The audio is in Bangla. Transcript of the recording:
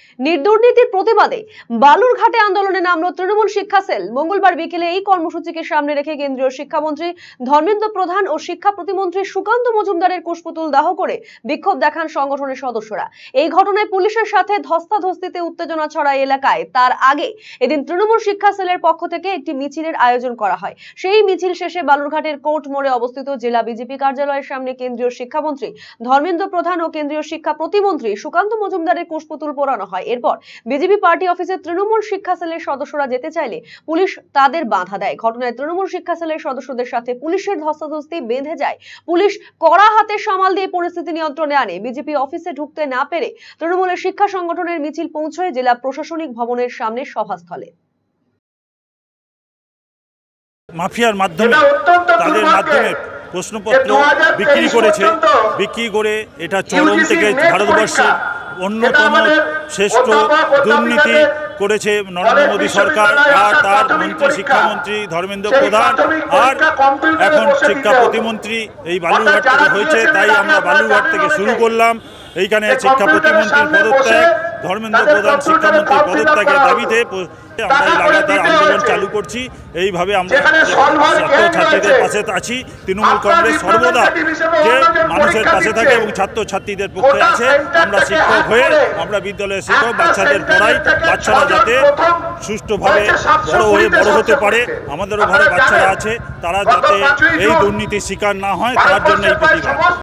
নির্দুর্নীতির প্রতিবাদে বালুরঘাটে আন্দোলনে নামল তৃণমূল শিক্ষা সেল। মঙ্গলবার বিকেলে এই কর্মসূচিকে সামনে রেখে কেন্দ্রীয় শিক্ষামন্ত্রী ধর্মেন্দ্র প্রধান ও শিক্ষা প্রতিমন্ত্রী সুকান্ত মজুমদারের কুশপুতুল দাহ করে বিক্ষোভ দেখান সংগঠনের সদস্যরা। এই ঘটনায় পুলিশের সাথে ধস্তাধস্তিতে উত্তেজনা ছড়ায় এলাকায়। তার আগে এদিন তৃণমূল শিক্ষা সেলের পক্ষ থেকে একটি মিছিলের আয়োজন করা হয়। সেই মিছিল শেষে বালুরঘাটের কোর্ট মোড়ে অবস্থিত জেলা বিজেপি কার্যালয়ের সামনে কেন্দ্রীয় শিক্ষামন্ত্রী ধর্মেন্দ্র প্রধান ও কেন্দ্রীয় শিক্ষা প্রতিমন্ত্রী সুকান্ত মজুমদারের কুশপুতুল পোড়ানো হয়। এরপর বিজেপি পার্টি অফিসে তৃণমূল শিক্ষা সেলের সদস্যরা যেতে চাইলে পুলিশ তাদের বাধা দেয়। ঘটনায় তৃণমূল শিক্ষা সেলের সদস্যদের সাথে পুলিশের ধস্তাধস্তি বেঁধে যায়। পুলিশ কড়া হাতে সামাল দিয়ে পরিস্থিতি নিয়ন্ত্রণে আনে। বিজেপি অফিসে ঢুকতে না পেরে তৃণমূলের শিক্ষা সংগঠনের মিছিল পৌঁছয় জেলা প্রশাসনিক ভবনের সামনে সভাস্থলে। মাফিয়ার মাধ্যমে তাদের মাধ্যমে প্রশ্নপত্র বিক্রি করে এটা চরম থেকে ভারতবর্ষের অন্যতম শ্রেষ্ঠ দুর্নীতি করেছে নরেন্দ্র মোদী সরকার আর তার মন্ত্রী শিক্ষামন্ত্রী ধর্মেন্দ্র প্রধান আর এখন শিক্ষা প্রতিমন্ত্রী। এই বালুরঘাট থেকে হয়েছে, তাই আমরা বালুরঘাট থেকে শুরু করলাম। এইখানে শিক্ষা প্রতিমন্ত্রীর পদত্যাগ, ধর্মেন্দ্র প্রধান শিক্ষামন্ত্রীর পদত্যাগের দাবিতে আমরা এই লাগাতার আন্দোলন চালু করছি। এইভাবে আমরা ছাত্রছাত্রীদের পাশে আছি। তৃণমূল কংগ্রেস সর্বদা যে মানুষের পাশে থাকে এবং ছাত্রছাত্রীদের পক্ষে আছে। আমরা শিক্ষক হয়ে আমরা বিদ্যালয়ের শিক্ষক, বাচ্চাদের পড়াই। বাচ্চারা যাতে সুষ্ঠুভাবে বড় হতে পারে, আমাদেরও ঘরে বাচ্চারা আছে, তারা যাতে এই দুর্নীতির শিকার না হয় তার জন্য এই প্রতিবাদ।